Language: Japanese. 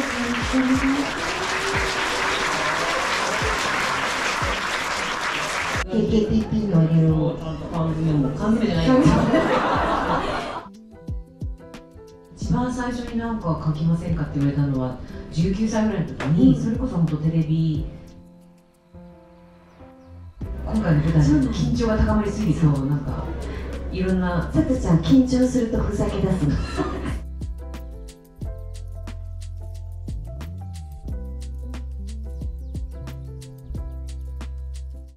KKTP のあれを缶詰じゃない一番最初になんか書きませんかって言われたのは19歳ぐらいの時に、それこそ本当テレビ、今回の舞台の緊張が高まりすぎて、なんかいろんな。 さとちゃん緊張するとふざけ出すの。